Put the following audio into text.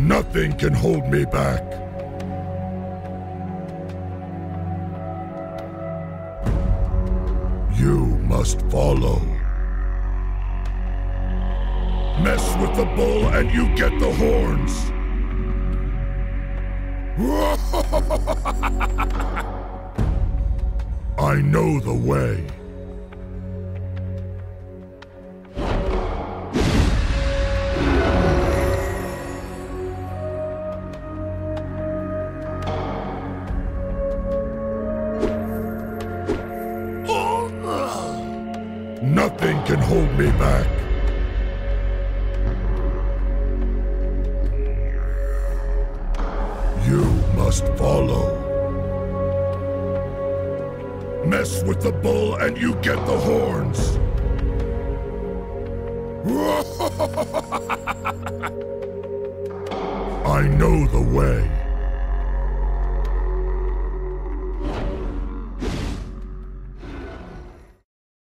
Nothing can hold me back. You must follow. Mess with the bull and you get the horns. I know the way. Nothing can hold me back. You must follow. Mess with the bull and you get the horns. I know the way.